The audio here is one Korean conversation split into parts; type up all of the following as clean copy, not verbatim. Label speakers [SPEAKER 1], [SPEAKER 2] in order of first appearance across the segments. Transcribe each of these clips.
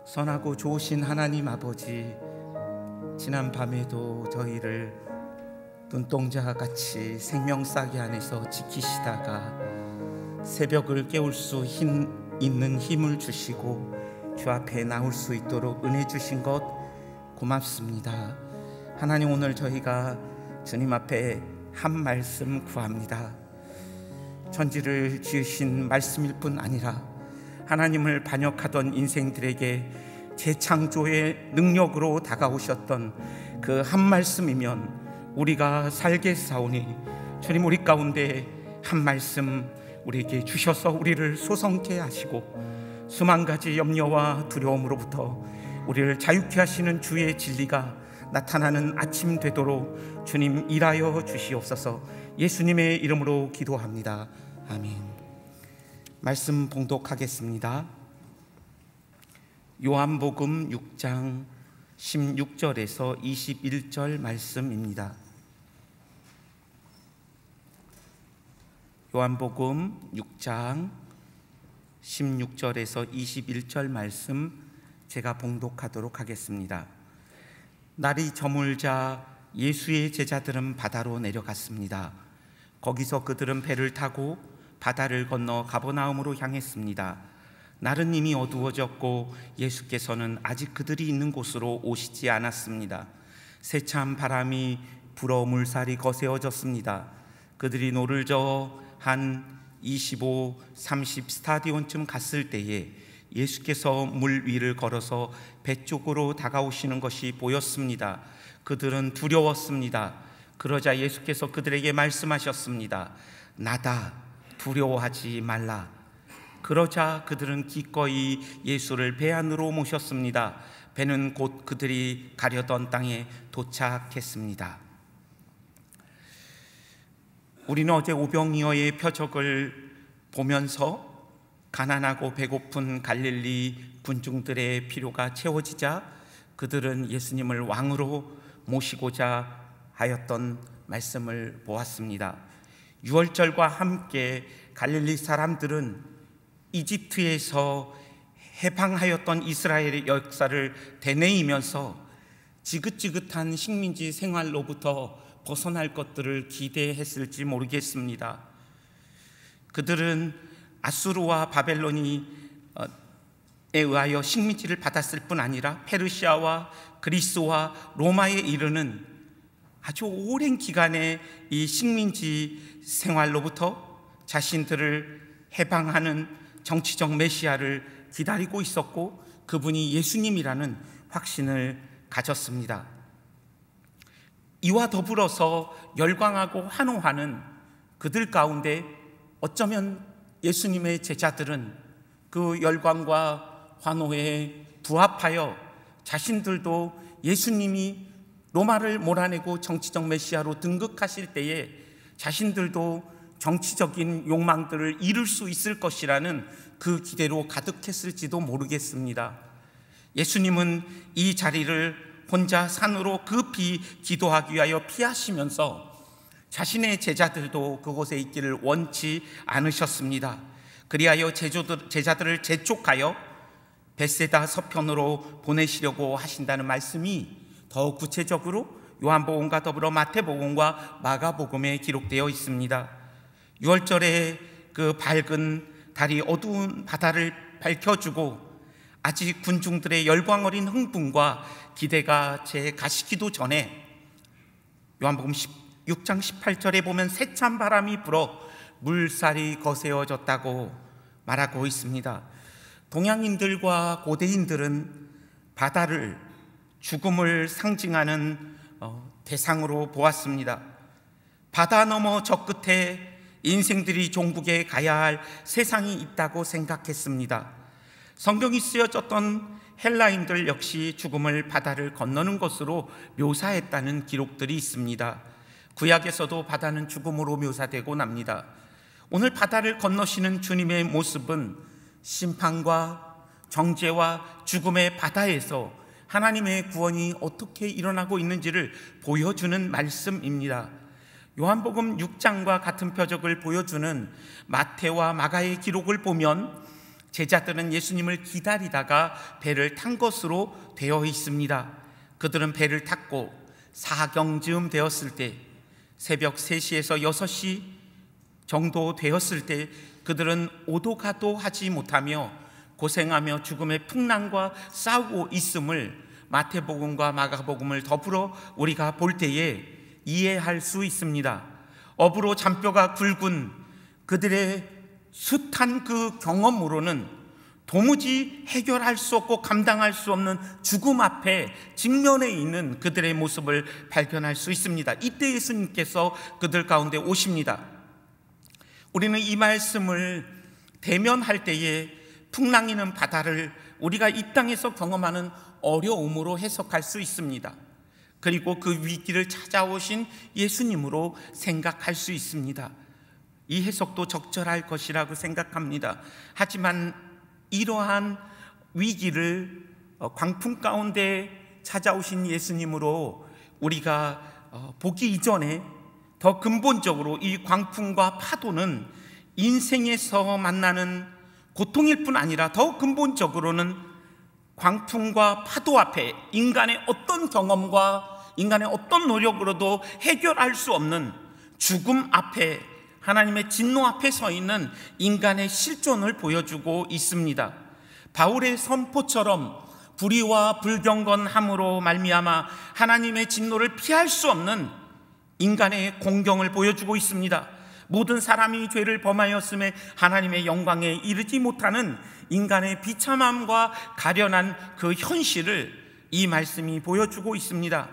[SPEAKER 1] 선하고 좋으신 하나님 아버지, 지난 밤에도 저희를 눈동자같이 생명싸개 안에서 지키시다가 새벽을 깨울 수 있는 힘을 주시고 주 앞에 나올 수 있도록 은혜 주신 것 고맙습니다. 하나님, 오늘 저희가 주님 앞에 한 말씀 구합니다. 천지를 지으신 말씀일 뿐 아니라 하나님을 반역하던 인생들에게 재창조의 능력으로 다가오셨던 그 한 말씀이면 우리가 살겠사오니, 주님, 우리 가운데 한 말씀 우리에게 주셔서 우리를 소성케 하시고 수만 가지 염려와 두려움으로부터 우리를 자유케 하시는 주의 진리가 나타나는 아침 되도록 주님 일하여 주시옵소서. 예수님의 이름으로 기도합니다. 아멘. 말씀 봉독하겠습니다. 요한복음 6장 16절에서 21절 말씀입니다. 요한복음 6장 16절에서 21절 말씀 제가 봉독하도록 하겠습니다. 날이 저물자 예수의 제자들은 바다로 내려갔습니다. 거기서 그들은 배를 타고 바다를 건너 가버나움으로 향했습니다. 날은 이미 어두워졌고 예수께서는 아직 그들이 있는 곳으로 오시지 않았습니다. 세찬 바람이 불어 물살이 거세어졌습니다. 그들이 노를 저어 한 25, 30 스타디온쯤 갔을 때에 예수께서 물 위를 걸어서 배 쪽으로 다가오시는 것이 보였습니다. 그들은 두려웠습니다. 그러자 예수께서 그들에게 말씀하셨습니다. 나다, 두려워하지 말라. 그러자 그들은 기꺼이 예수를 배 안으로 모셨습니다. 배는 곧 그들이 가려던 땅에 도착했습니다. 우리는 어제 오병이어의 표적을 보면서 가난하고 배고픈 갈릴리 군중들의 필요가 채워지자 그들은 예수님을 왕으로 모시고자 하였던 말씀을 보았습니다. 유월절과 함께 갈릴리 사람들은 이집트에서 해방하였던 이스라엘의 역사를 되뇌이면서 지긋지긋한 식민지 생활로부터 벗어날 것들을 기대했을지 모르겠습니다. 그들은 아수르와 바벨론에 의하여 식민지를 받았을 뿐 아니라 페르시아와 그리스와 로마에 이르는 아주 오랜 기간의 이 식민지 생활로부터 자신들을 해방하는 정치적 메시아를 기다리고 있었고, 그분이 예수님이라는 확신을 가졌습니다. 이와 더불어서 열광하고 환호하는 그들 가운데 어쩌면 예수님의 제자들은 그 열광과 환호에 부합하여 자신들도 예수님이 로마를 몰아내고 정치적 메시아로 등극하실 때에 자신들도 정치적인 욕망들을 이룰 수 있을 것이라는 그 기대로 가득했을지도 모르겠습니다. 예수님은 이 자리를 혼자 산으로 급히 기도하기 위하여 피하시면서 자신의 제자들도 그곳에 있기를 원치 않으셨습니다. 그리하여 제자들을 재촉하여 벳세다 서편으로 보내시려고 하신다는 말씀이 더 구체적으로 요한복음과 더불어 마태복음과 마가복음에 기록되어 있습니다. 6월절에 그 밝은 달이 어두운 바다를 밝혀주고 아직 군중들의 열광 어린 흥분과 기대가 채 가시기도 전에 요한복음 6장 18절에 보면 세찬 바람이 불어 물살이 거세어졌다고 말하고 있습니다. 동양인들과 고대인들은 바다를 죽음을 상징하는 대상으로 보았습니다. 바다 너머 저 끝에 인생들이 종국에 가야 할 세상이 있다고 생각했습니다. 성경이 쓰여졌던 헬라인들 역시 죽음을 바다를 건너는 것으로 묘사했다는 기록들이 있습니다. 구약에서도 바다는 죽음으로 묘사되고 납니다. 오늘 바다를 건너시는 주님의 모습은 심판과 정죄와 죽음의 바다에서 하나님의 구원이 어떻게 일어나고 있는지를 보여주는 말씀입니다. 요한복음 6장과 같은 표적을 보여주는 마태와 마가의 기록을 보면 제자들은 예수님을 기다리다가 배를 탄 것으로 되어 있습니다. 그들은 배를 탔고 사경즈음 되었을 때, 새벽 3시에서 6시 정도 되었을 때 그들은 오도 가도 하지 못하며 고생하며 죽음의 풍랑과 싸우고 있음을 마태복음과 마가복음을 더불어 우리가 볼 때에 이해할 수 있습니다. 업으로 잔뼈가 굵은 그들의 숱한 그 경험으로는 도무지 해결할 수 없고 감당할 수 없는 죽음 앞에 직면해 있는 그들의 모습을 발견할 수 있습니다. 이때 예수님께서 그들 가운데 오십니다. 우리는 이 말씀을 대면할 때에 풍랑이는 바다를 우리가 이 땅에서 경험하는 어려움으로 해석할 수 있습니다. 그리고 그 위기를 찾아오신 예수님으로 생각할 수 있습니다. 이 해석도 적절할 것이라고 생각합니다. 하지만 이러한 위기를 광풍 가운데 찾아오신 예수님으로 우리가 보기 이전에 더 근본적으로 이 광풍과 파도는 인생에서 만나는 고통일 뿐 아니라 더 근본적으로는 광풍과 파도 앞에 인간의 어떤 경험과 인간의 어떤 노력으로도 해결할 수 없는 죽음 앞에, 하나님의 진노 앞에 서 있는 인간의 실존을 보여주고 있습니다. 바울의 선포처럼 불의와 불경건함으로 말미암아 하나님의 진노를 피할 수 없는 인간의 공경을 보여주고 있습니다. 모든 사람이 죄를 범하였음에 하나님의 영광에 이르지 못하는 인간의 비참함과 가련한 그 현실을 이 말씀이 보여주고 있습니다.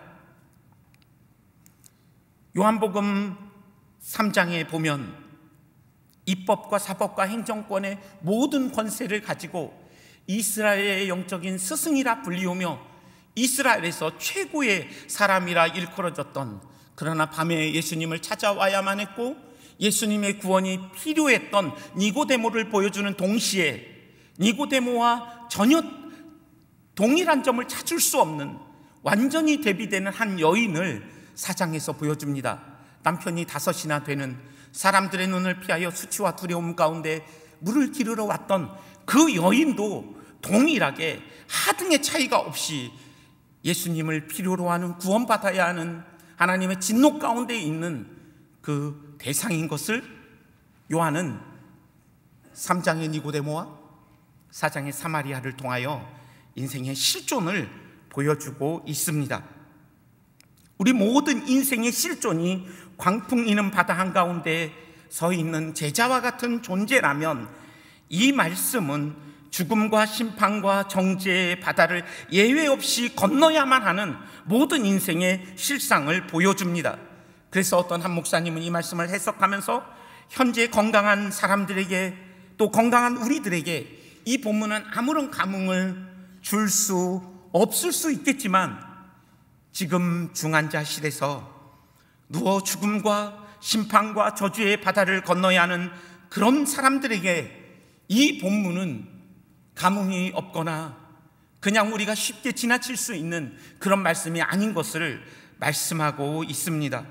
[SPEAKER 1] 요한복음 3장에 보면 입법과 사법과 행정권의 모든 권세를 가지고 이스라엘의 영적인 스승이라 불리우며 이스라엘에서 최고의 사람이라 일컬어졌던, 그러나 밤에 예수님을 찾아와야만 했고 예수님의 구원이 필요했던 니고데모를 보여주는 동시에 니고데모와 전혀 동일한 점을 찾을 수 없는 완전히 대비되는 한 여인을 4장에서 보여줍니다. 남편이 5이나 되는 사람들의 눈을 피하여 수치와 두려움 가운데 물을 기르러 왔던 그 여인도 동일하게 하등의 차이가 없이 예수님을 필요로 하는, 구원받아야 하는 하나님의 진노 가운데 있는 그 대상인 것을 요한은 3장의 니고데모와 4장의 사마리아를 통하여 인생의 실존을 보여주고 있습니다. 우리 모든 인생의 실존이 광풍이는 바다 한가운데 서 있는 제자와 같은 존재라면 이 말씀은 죽음과 심판과 정죄의 바다를 예외 없이 건너야만 하는 모든 인생의 실상을 보여줍니다. 그래서 어떤 한 목사님은 이 말씀을 해석하면서 현재 건강한 사람들에게, 또 건강한 우리들에게 이 본문은 아무런 감흥을 줄 수 없을 수 있겠지만 지금 중환자실에서 누워 죽음과 심판과 저주의 바다를 건너야 하는 그런 사람들에게 이 본문은 감흥이 없거나 그냥 우리가 쉽게 지나칠 수 있는 그런 말씀이 아닌 것을 말씀하고 있습니다.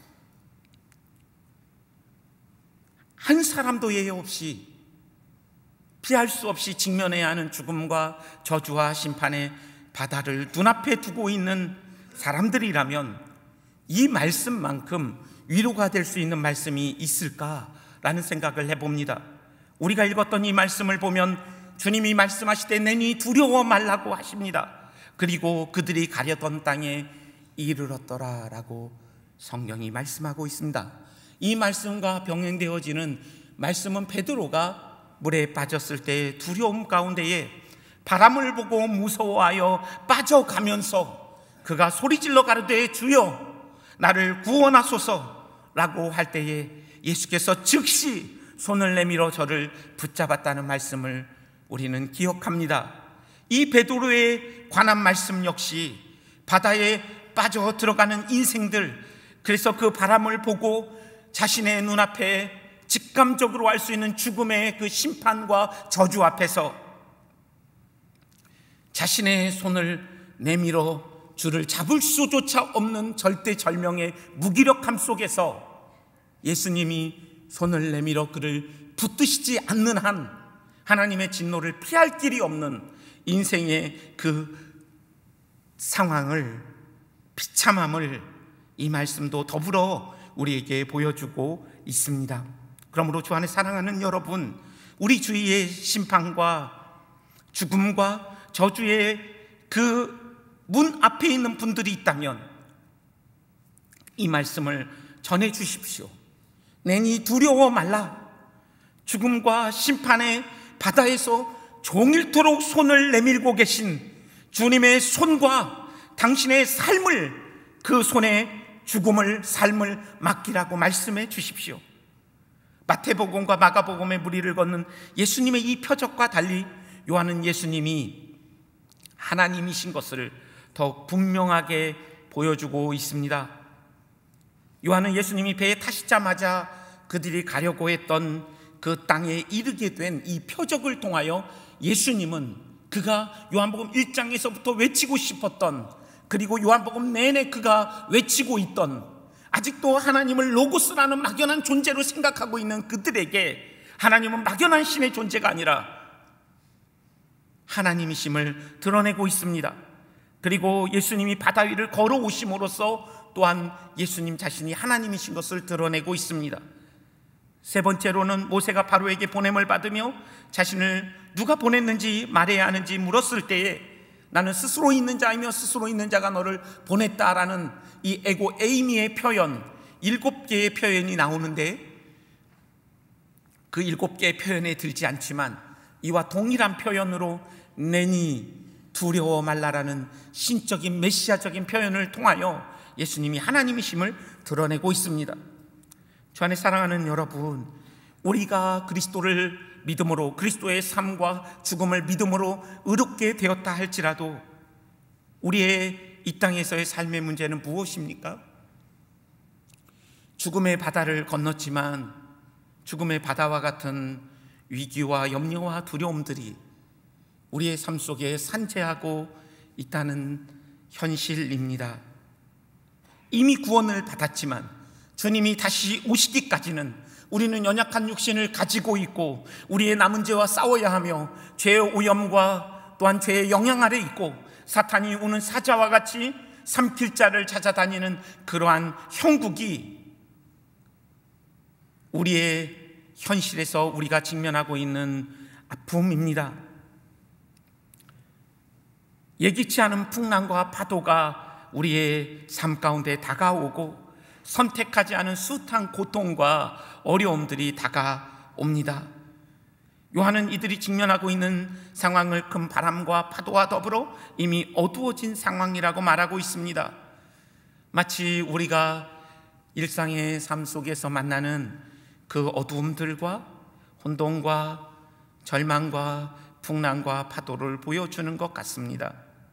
[SPEAKER 1] 한 사람도 예외 없이 피할 수 없이 직면해야 하는 죽음과 저주와 심판의 바다를 눈앞에 두고 있는 사람들이라면 이 말씀만큼 위로가 될 수 있는 말씀이 있을까라는 생각을 해봅니다. 우리가 읽었던 이 말씀을 보면 주님이 말씀하시되 내니 두려워 말라고 하십니다. 그리고 그들이 가려던 땅에 이르렀더라 라고 성경이 말씀하고 있습니다. 이 말씀과 병행되어지는 말씀은 베드로가 물에 빠졌을 때 두려움 가운데에 바람을 보고 무서워하여 빠져가면서 그가 소리질러 가로되 주여 나를 구원하소서 라고 할 때에 예수께서 즉시 손을 내밀어 저를 붙잡았다는 말씀을 우리는 기억합니다. 이 베드로에 관한 말씀 역시 바다에 빠져 들어가는 인생들, 그래서 그 바람을 보고 자신의 눈앞에 직감적으로 알 수 있는 죽음의 그 심판과 저주 앞에서 자신의 손을 내밀어 주를 잡을 수조차 없는 절대절명의 무기력함 속에서 예수님이 손을 내밀어 그를 붙드시지 않는 한 하나님의 진노를 피할 길이 없는 인생의 그 상황을, 비참함을 이 말씀도 더불어 우리에게 보여주고 있습니다. 그러므로 주 안에 사랑하는 여러분, 우리 주위의 심판과 죽음과 저주의 그 문 앞에 있는 분들이 있다면 이 말씀을 전해 주십시오. 내니 두려워 말라. 죽음과 심판의 바다에서 종일토록 손을 내밀고 계신 주님의 손과 당신의 삶을, 그 손에 죽음을, 삶을 맡기라고 말씀해 주십시오. 마태복음과 마가복음의 무리를 걷는 예수님의 이 표적과 달리 요한은 예수님이 하나님이신 것을 더욱 분명하게 보여주고 있습니다. 요한은 예수님이 배에 타시자마자 그들이 가려고 했던 그 땅에 이르게 된 이 표적을 통하여 예수님은 그가 요한복음 1장에서부터 외치고 싶었던, 그리고 요한복음 내내 그가 외치고 있던, 아직도 하나님을 로고스라는 막연한 존재로 생각하고 있는 그들에게 하나님은 막연한 신의 존재가 아니라 하나님이심을 드러내고 있습니다. 그리고 예수님이 바다 위를 걸어오심으로써 또한 예수님 자신이 하나님이신 것을 드러내고 있습니다. 세 번째로는 모세가 바로에게 보냄을 받으며 자신을 누가 보냈는지 말해야 하는지 물었을 때에 나는 스스로 있는 자이며 스스로 있는 자가 너를 보냈다라는 이 에고 에이미의 표현, 7개의 표현이 나오는데 그 7개의 표현에 들지 않지만 이와 동일한 표현으로 내니 두려워 말라라는 신적인 메시아적인 표현을 통하여 예수님이 하나님이심을 드러내고 있습니다. 주 안에 사랑하는 여러분, 우리가 그리스도를 믿음으로, 그리스도의 삶과 죽음을 믿음으로 의롭게 되었다 할지라도 우리의 이 땅에서의 삶의 문제는 무엇입니까? 죽음의 바다를 건넜지만 죽음의 바다와 같은 위기와 염려와 두려움들이 우리의 삶 속에 산재하고 있다는 현실입니다. 이미 구원을 받았지만 주님이 다시 오시기까지는 우리는 연약한 육신을 가지고 있고 우리의 남은 죄와 싸워야 하며 죄의 오염과 또한 죄의 영향 아래 있고 사탄이 우는 사자와 같이 삼킬 자를 찾아다니는 그러한 형국이 우리의 현실에서 우리가 직면하고 있는 아픔입니다. 예기치 않은 풍랑과 파도가 우리의 삶 가운데 다가오고 선택하지 않은 숱한 고통과 어려움들이 다가옵니다. 요한은 이들이 직면하고 있는 상황을 큰 바람과 파도와 더불어 이미 어두워진 상황이라고 말하고 있습니다. 마치 우리가 일상의 삶 속에서 만나는 그 어두움들과 혼돈과 절망과 풍랑과 파도를 보여주는 것 같습니다.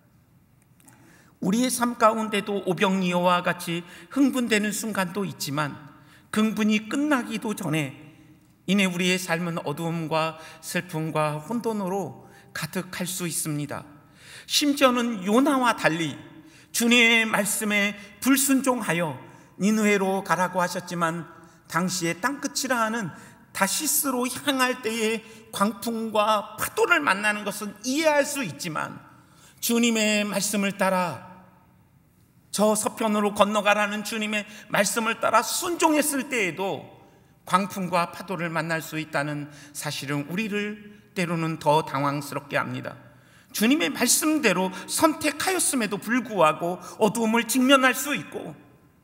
[SPEAKER 1] 우리의 삶 가운데도 오병이어와 같이 흥분되는 순간도 있지만 흥분이 끝나기도 전에 이내 우리의 삶은 어두움과 슬픔과 혼돈으로 가득할 수 있습니다. 심지어는 요나와 달리 주님의 말씀에 불순종하여 니느웨로 가라고 하셨지만 당시에 땅끝이라 하는 다시스로 향할 때의 광풍과 파도를 만나는 것은 이해할 수 있지만 주님의 말씀을 따라 저 서편으로 건너가라는 주님의 말씀을 따라 순종했을 때에도 광풍과 파도를 만날 수 있다는 사실은 우리를 때로는 더 당황스럽게 합니다. 주님의 말씀대로 선택하였음에도 불구하고 어두움을 직면할 수 있고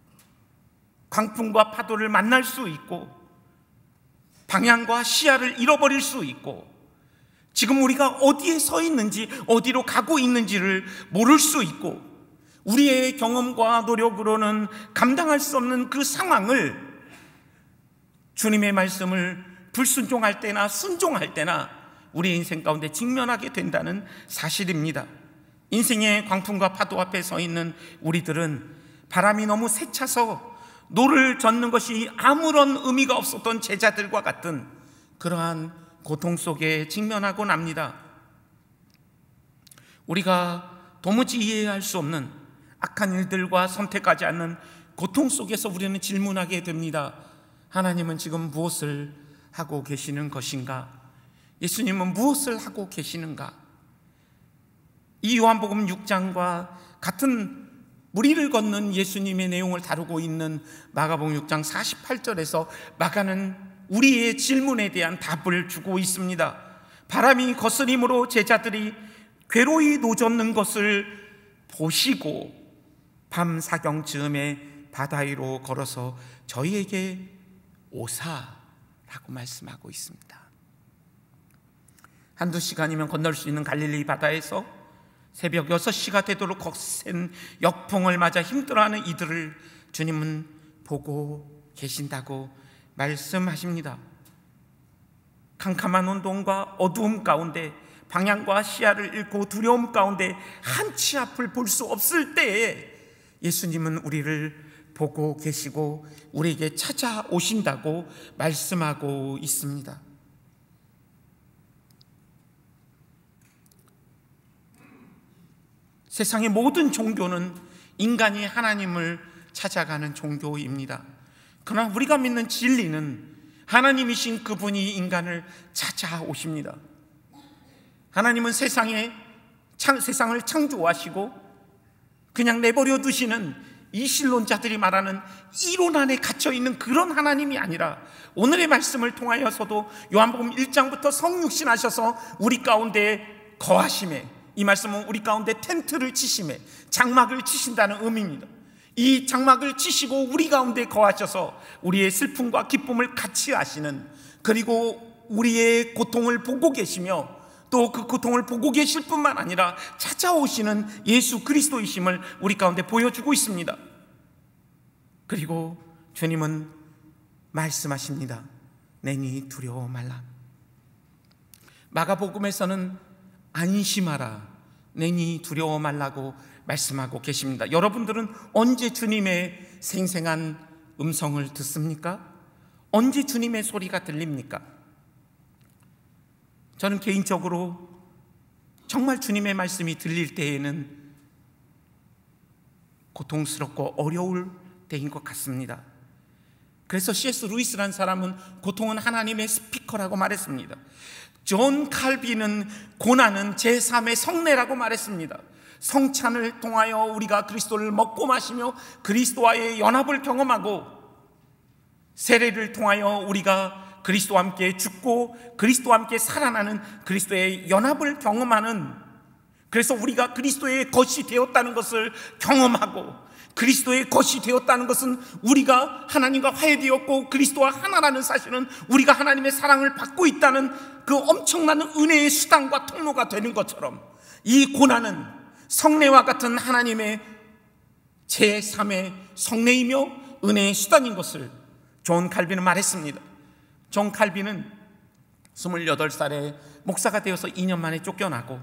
[SPEAKER 1] 광풍과 파도를 만날 수 있고 방향과 시야를 잃어버릴 수 있고 지금 우리가 어디에 서 있는지 어디로 가고 있는지를 모를 수 있고 우리의 경험과 노력으로는 감당할 수 없는 그 상황을 주님의 말씀을 불순종할 때나 순종할 때나 우리 인생 가운데 직면하게 된다는 사실입니다. 인생의 광풍과 파도 앞에 서 있는 우리들은 바람이 너무 세차서 노를 젓는 것이 아무런 의미가 없었던 제자들과 같은 그러한 고통 속에 직면하곤 합니다. 우리가 도무지 이해할 수 없는 악한 일들과 선택하지 않는 고통 속에서 우리는 질문하게 됩니다. 하나님은 지금 무엇을 하고 계시는 것인가? 예수님은 무엇을 하고 계시는가? 이 요한복음 6장과 같은 무리를 걷는 예수님의 내용을 다루고 있는 마가복음 6장 48절에서 마가는 우리의 질문에 대한 답을 주고 있습니다. 바람이 거스림으로 제자들이 괴로이 노젓는 것을 보시고 밤 사경 즈음에 바다 위로 걸어서 저희에게 오사라고 말씀하고 있습니다. 한두 시간이면 건널 수 있는 갈릴리 바다에서 새벽 6시가 되도록 거센 역풍을 맞아 힘들어하는 이들을 주님은 보고 계신다고 말씀하십니다. 캄캄한 온동과 어두움 가운데, 방향과 시야를 잃고 두려움 가운데 한치 앞을 볼 수 없을 때에 예수님은 우리를 보고 계시고 우리에게 찾아오신다고 말씀하고 있습니다. 세상의 모든 종교는 인간이 하나님을 찾아가는 종교입니다. 그러나 우리가 믿는 진리는 하나님이신 그분이 인간을 찾아오십니다. 하나님은 세상을 창조하시고 그냥 내버려 두시는 이신론자들이 말하는 이론 안에 갇혀있는 그런 하나님이 아니라 오늘의 말씀을 통하여서도 요한복음 1장부터 성육신하셔서 우리 가운데 거하심에, 이 말씀은 우리 가운데 텐트를 치심에, 장막을 치신다는 의미입니다. 이 장막을 치시고 우리 가운데 거하셔서 우리의 슬픔과 기쁨을 같이 하시는, 그리고 우리의 고통을 보고 계시며 또 그 고통을 보고 계실 뿐만 아니라 찾아오시는 예수 그리스도이심을 우리 가운데 보여주고 있습니다. 그리고 주님은 말씀하십니다. 내니 두려워 말라. 마가복음에서는 안심하라, 내니 두려워 말라고 말씀하고 계십니다. 여러분들은 언제 주님의 생생한 음성을 듣습니까? 언제 주님의 소리가 들립니까? 저는 개인적으로 정말 주님의 말씀이 들릴 때에는 고통스럽고 어려울 때인 것 같습니다. 그래서 C.S. 루이스라는 사람은 고통은 하나님의 스피커라고 말했습니다. 존 칼빈은 고난은 제3의 성례라고 말했습니다. 성찬을 통하여 우리가 그리스도를 먹고 마시며 그리스도와의 연합을 경험하고, 세례를 통하여 우리가 그리스도와 함께 죽고 그리스도와 함께 살아나는 그리스도의 연합을 경험하는, 그래서 우리가 그리스도의 것이 되었다는 것을 경험하고, 그리스도의 것이 되었다는 것은 우리가 하나님과 화해되었고 그리스도와 하나라는 사실은 우리가 하나님의 사랑을 받고 있다는 그 엄청난 은혜의 수단과 통로가 되는 것처럼, 이 고난은 성례와 같은 하나님의 제3의 성례이며 은혜의 수단인 것을 존 칼빈은 말했습니다. 존 칼빈은 28살에 목사가 되어서 2년 만에 쫓겨나고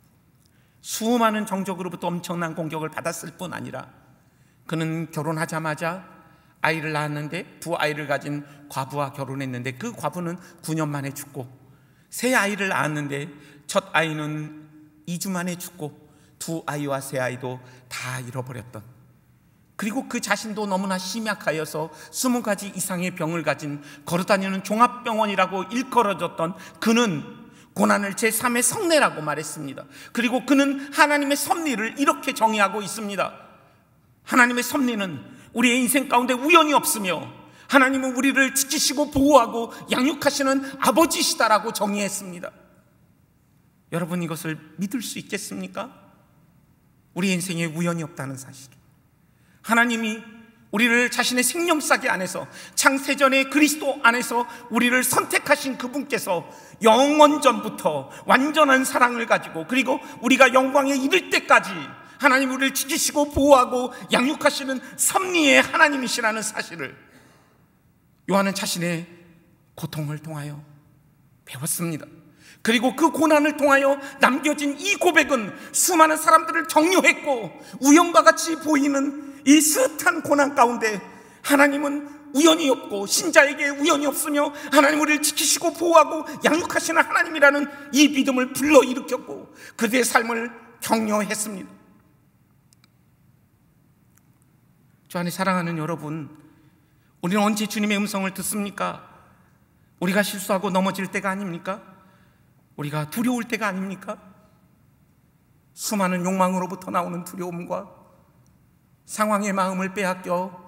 [SPEAKER 1] 수많은 정적으로부터 엄청난 공격을 받았을 뿐 아니라 그는 결혼하자마자 아이를 낳았는데 두 아이를 가진 과부와 결혼했는데 그 과부는 9년 만에 죽고, 새 아이를 낳았는데 첫 아이는 2주 만에 죽고 두 아이와 새 아이도 다 잃어버렸던, 그리고 그 자신도 너무나 심약하여서 20가지 이상의 병을 가진 걸어다니는 종합병원이라고 일컬어졌던 그는 고난을 제3의 성례라고 말했습니다. 그리고 그는 하나님의 섭리를 이렇게 정의하고 있습니다. 하나님의 섭리는 우리의 인생 가운데 우연이 없으며 하나님은 우리를 지키시고 보호하고 양육하시는 아버지시다라고 정의했습니다. 여러분, 이것을 믿을 수 있겠습니까? 우리 인생에 우연이 없다는 사실, 하나님이 우리를 자신의 생명싸개 안에서, 창세전의 그리스도 안에서 우리를 선택하신 그분께서 영원전부터 완전한 사랑을 가지고, 그리고 우리가 영광에 이를 때까지 하나님 우리를 지키시고 보호하고 양육하시는 섭리의 하나님이시라는 사실을 요한은 자신의 고통을 통하여 배웠습니다. 그리고 그 고난을 통하여 남겨진 이 고백은 수많은 사람들을 격려했고, 우연과 같이 보이는 이 스탄 고난 가운데 하나님은 우연이 없고 신자에게 우연이 없으며 하나님 우리를 지키시고 보호하고 양육하시는 하나님이라는 이 믿음을 불러일으켰고 그들의 삶을 격려했습니다. 주 안에 사랑하는 여러분, 우리는 언제 주님의 음성을 듣습니까? 우리가 실수하고 넘어질 때가 아닙니까? 우리가 두려울 때가 아닙니까? 수많은 욕망으로부터 나오는 두려움과 상황의 마음을 빼앗겨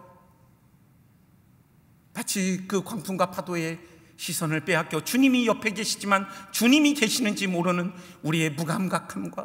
[SPEAKER 1] 마치 그 광풍과 파도의 시선을 빼앗겨 주님이 옆에 계시지만 주님이 계시는지 모르는 우리의 무감각함과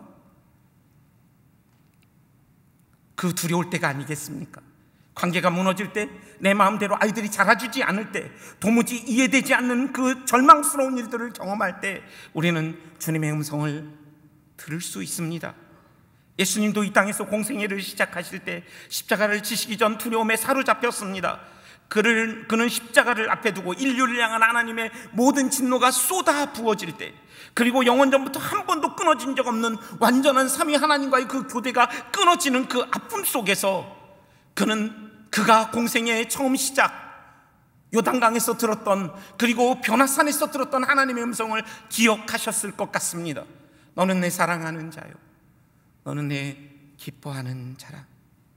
[SPEAKER 1] 그 두려울 때가 아니겠습니까? 관계가 무너질 때, 내 마음대로 아이들이 자라주지 않을 때, 도무지 이해되지 않는 그 절망스러운 일들을 경험할 때 우리는 주님의 음성을 들을 수 있습니다. 예수님도 이 땅에서 공생애를 시작하실 때 십자가를 지시기 전 두려움에 사로잡혔습니다. 그는 십자가를 앞에 두고 인류를 향한 하나님의 모든 진노가 쏟아 부어질 때, 그리고 영원전부터 한 번도 끊어진 적 없는 완전한 삼위 하나님과의 그 교대가 끊어지는 그 아픔 속에서 그가 공생애의 처음 시작 요단강에서 들었던, 그리고 변화산에서 들었던 하나님의 음성을 기억하셨을 것 같습니다. 너는 내 사랑하는 자요, 너는 내 기뻐하는 자라.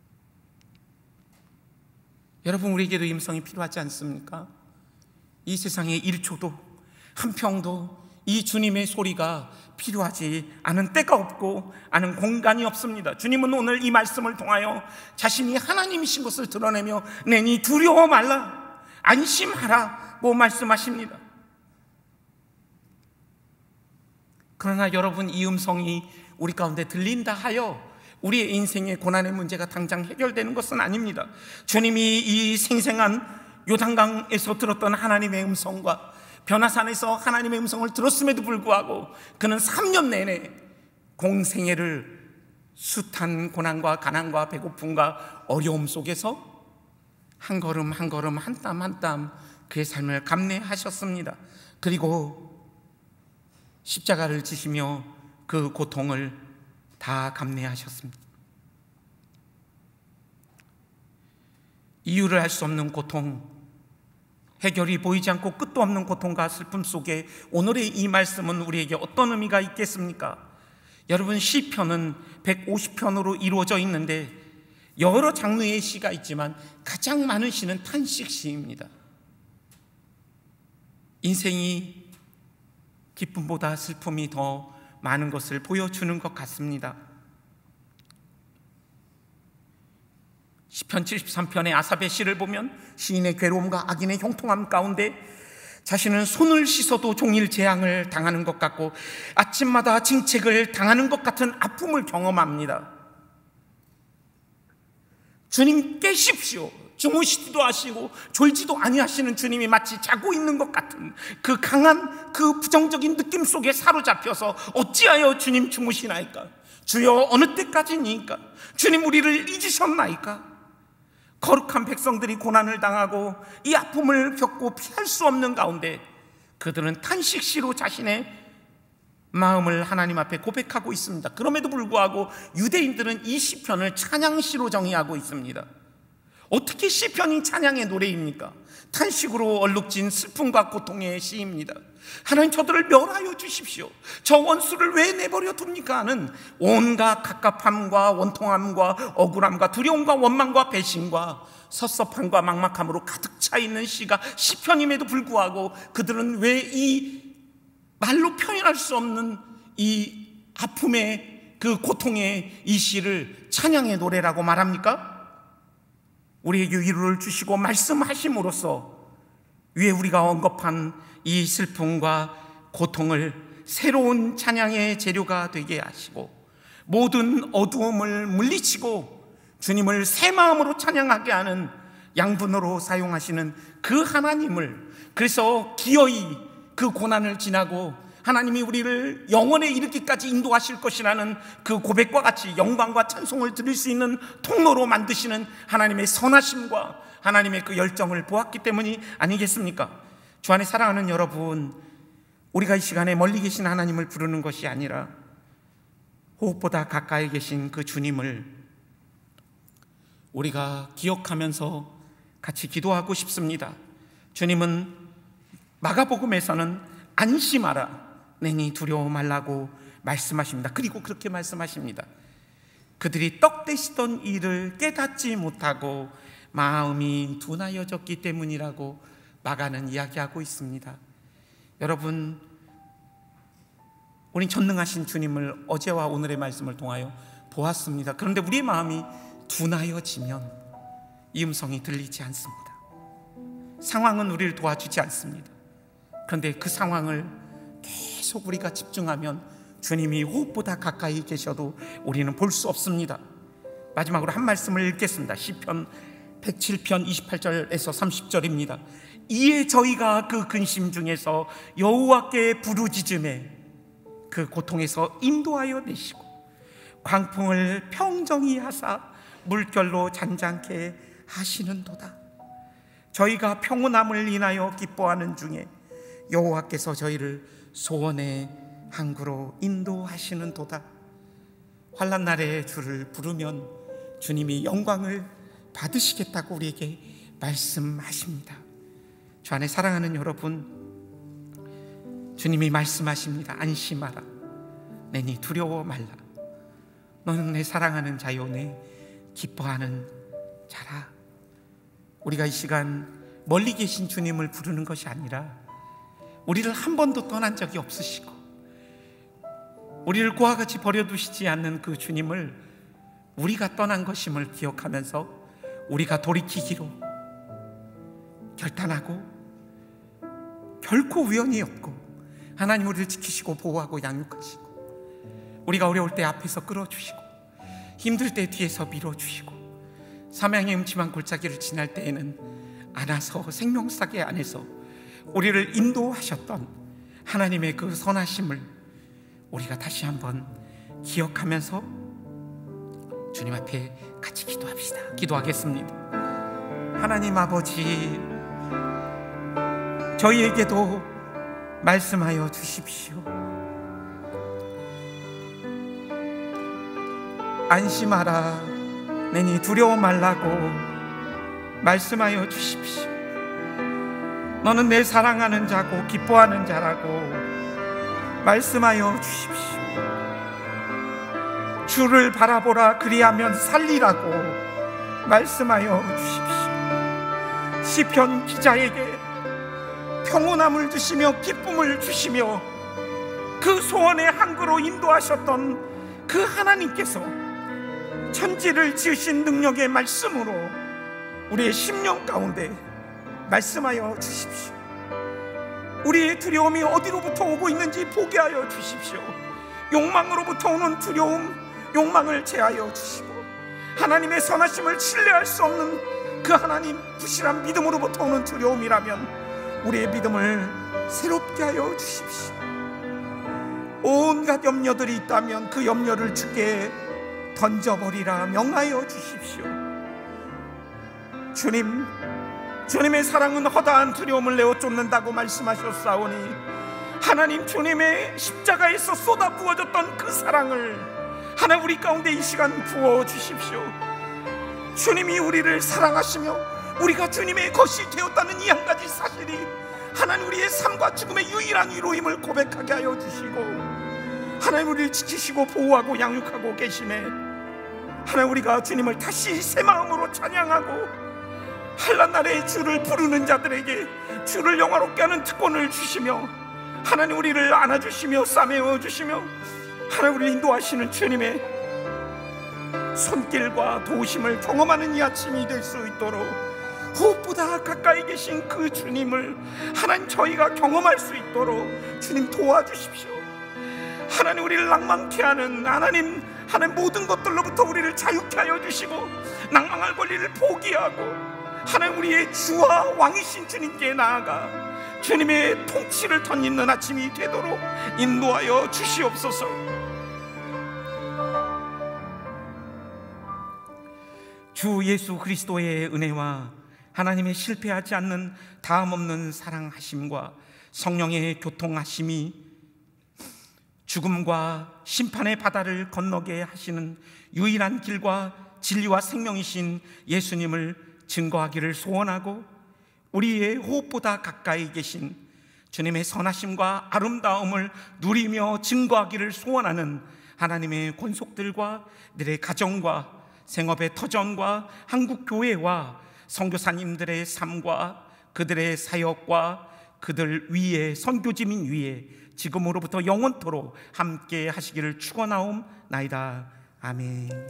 [SPEAKER 1] 여러분, 우리에게도 이 음성이 필요하지 않습니까? 이 세상에 1초도 한 평도 이 주님의 소리가 필요하지 않은 때가 없고 않은 공간이 없습니다. 주님은 오늘 이 말씀을 통하여 자신이 하나님이신 것을 드러내며 내니 두려워 말라, 안심하라고 말씀하십니다. 그러나 여러분, 이 음성이 우리 가운데 들린다 하여 우리의 인생의 고난의 문제가 당장 해결되는 것은 아닙니다. 주님이 이 생생한 요단강에서 들었던 하나님의 음성과 변화산에서 하나님의 음성을 들었음에도 불구하고 그는 3년 내내 공생애를 숱한 고난과 가난과 배고픔과 어려움 속에서 한 걸음 한 걸음, 한 땀 한 땀 그의 삶을 감내하셨습니다. 그리고 십자가를 지시며 그 고통을 다 감내하셨습니다. 이유를 알 수 없는 고통, 해결이 보이지 않고 끝도 없는 고통과 슬픔 속에 오늘의 이 말씀은 우리에게 어떤 의미가 있겠습니까? 여러분, 시편은 150편으로 이루어져 있는데 여러 장르의 시가 있지만 가장 많은 시는 탄식 시입니다. 인생이 기쁨보다 슬픔이 더 많은 것을 보여주는 것 같습니다. 시편 73편의 아삽의 시를 보면 시인의 괴로움과 악인의 형통함 가운데 자신은 손을 씻어도 종일 재앙을 당하는 것 같고 아침마다 징책을 당하는 것 같은 아픔을 경험합니다. 주님 깨십시오. 주무시지도 하시고 졸지도 아니하시는 주님이 마치 자고 있는 것 같은 그 강한 그 부정적인 느낌 속에 사로잡혀서 어찌하여 주님 주무시나이까? 주여 어느 때까지니까? 주님 우리를 잊으셨나이까? 거룩한 백성들이 고난을 당하고 이 아픔을 겪고 피할 수 없는 가운데 그들은 탄식시로 자신의 마음을 하나님 앞에 고백하고 있습니다. 그럼에도 불구하고 유대인들은 이 시편을 찬양시로 정의하고 있습니다. 어떻게 시편이 찬양의 노래입니까? 탄식으로 얼룩진 슬픔과 고통의 시입니다. 하나님, 저들을 멸하여 주십시오. 저 원수를 왜 내버려 둡니까? 하는 온갖 갑갑함과 원통함과 억울함과 두려움과 원망과 배신과 섭섭함과 막막함으로 가득 차 있는 시가 시편임에도 불구하고 그들은 왜 이 말로 표현할 수 없는 이 아픔의 그 고통의 이 시를 찬양의 노래라고 말합니까? 우리에게 위로를 주시고 말씀하심으로써 위에 우리가 언급한 이 슬픔과 고통을 새로운 찬양의 재료가 되게 하시고 모든 어두움을 물리치고 주님을 새 마음으로 찬양하게 하는 양분으로 사용하시는 그 하나님을, 그래서 기어이 그 고난을 지나고 하나님이 우리를 영원에 이르기까지 인도하실 것이라는 그 고백과 같이 영광과 찬송을 드릴 수 있는 통로로 만드시는 하나님의 선하심과 하나님의 그 열정을 보았기 때문이 아니겠습니까? 주 안에 사랑하는 여러분, 우리가 이 시간에 멀리 계신 하나님을 부르는 것이 아니라 호흡보다 가까이 계신 그 주님을 우리가 기억하면서 같이 기도하고 싶습니다. 주님은 마가복음에서는 안심하라, 내니 두려워 말라고 말씀하십니다. 그리고 그렇게 말씀하십니다. 그들이 떡대시던 일을 깨닫지 못하고 마음이 둔하여졌기 때문이라고 마가는 이야기하고 있습니다. 여러분, 우린 전능하신 주님을 어제와 오늘의 말씀을 통하여 보았습니다. 그런데 우리의 마음이 둔하여지면 이 음성이 들리지 않습니다. 상황은 우리를 도와주지 않습니다. 그런데 그 상황을 계속 우리가 집중하면 주님이 호흡보다 가까이 계셔도 우리는 볼 수 없습니다. 마지막으로 한 말씀을 읽겠습니다. 시편 107편 28절에서 30절입니다. 이에 저희가 그 근심 중에서 여호와께 부르짖음에 그 고통에서 인도하여 내시고 광풍을 평정히 하사 물결로 잔잔케 하시는도다. 저희가 평온함을 인하여 기뻐하는 중에 여호와께서 저희를 소원의 항구로 인도하시는도다. 환난 날에 주를 부르면 주님이 영광을 받으시겠다고 우리에게 말씀하십니다. 주 안에 사랑하는 여러분, 주님이 말씀하십니다. 안심하라. 내니 두려워 말라. 너는 내 사랑하는 자요 내 기뻐하는 자라. 우리가 이 시간 멀리 계신 주님을 부르는 것이 아니라 우리를 한 번도 떠난 적이 없으시고 우리를 그와 같이 버려두시지 않는 그 주님을 우리가 떠난 것임을 기억하면서 우리가 돌이키기로 결단하고 결코 우연이 없고 하나님 우리를 지키시고 보호하고 양육하시고 우리가 어려울 때 앞에서 끌어주시고 힘들 때 뒤에서 밀어주시고 사명의 음침한 골짜기를 지날 때에는 안아서 생명사계 안에서 우리를 인도하셨던 하나님의 그 선하심을 우리가 다시 한번 기억하면서 주님 앞에 같이 기도합시다. 기도하겠습니다. 하나님 아버지, 저희에게도 말씀하여 주십시오. 안심하라. 내니 두려워 말라고 말씀하여 주십시오. 너는 내 사랑하는 자고 기뻐하는 자라고 말씀하여 주십시오. 주를 바라보라. 그리하면 살리라고 말씀하여 주십시오. 시편 기자에게 평온함을 주시며 기쁨을 주시며 그 소원의 항구로 인도하셨던 그 하나님께서 천지를 지으신 능력의 말씀으로 우리의 심령 가운데 말씀하여 주십시오. 우리의 두려움이 어디로부터 오고 있는지 보게 하여 주십시오. 욕망으로부터 오는 두려움, 욕망을 제하여 주시고 하나님의 선하심을 신뢰할 수 없는 그 하나님 부실한 믿음으로부터 오는 두려움이라면 우리의 믿음을 새롭게 하여 주십시오. 온갖 염려들이 있다면 그 염려를 주께 던져버리라 명하여 주십시오. 주님, 주님의 사랑은 허다한 두려움을 내어 쫓는다고 말씀하셨사오니 하나님 주님의 십자가에서 쏟아 부어졌던 그 사랑을 하나님 우리 가운데 이 시간 부어 주십시오. 주님이 우리를 사랑하시며 우리가 주님의 것이 되었다는 이 한 가지 사실이 하나님 우리의 삶과 죽음의 유일한 위로임을 고백하게 하여 주시고 하나님 우리를 지키시고 보호하고 양육하고 계시네. 하나님 우리가 주님을 다시 새 마음으로 찬양하고 환난 날에 주를 부르는 자들에게 주를 영화롭게 하는 특권을 주시며 하나님 우리를 안아주시며 싸매어 주시며 하나님 우리를 인도하시는 주님의 손길과 도우심을 경험하는 이 아침이 될 수 있도록 호흡보다 가까이 계신 그 주님을 하나님 저희가 경험할 수 있도록 주님 도와주십시오. 하나님 우리를 낭만케 하는 하나님 모든 것들로부터 우리를 자유케 하여 주시고 낭망할 권리를 포기하고 하나님 우리의 주와 왕이신 주님께 나아가 주님의 통치를 덧입는 아침이 되도록 인도하여 주시옵소서. 주 예수 그리스도의 은혜와 하나님의 실패하지 않는 다함없는 사랑하심과 성령의 교통하심이 죽음과 심판의 바다를 건너게 하시는 유일한 길과 진리와 생명이신 예수님을 증거하기를 소원하고 우리의 호흡보다 가까이 계신 주님의 선하심과 아름다움을 누리며 증거하기를 소원하는 하나님의 권속들과 너의 가정과 생업의 터전과 한국교회와 선교사님들의 삶과 그들의 사역과 그들 위에 선교지민 위에 지금으로부터 영원토록 함께 하시기를 축원하옵나이다. 아멘.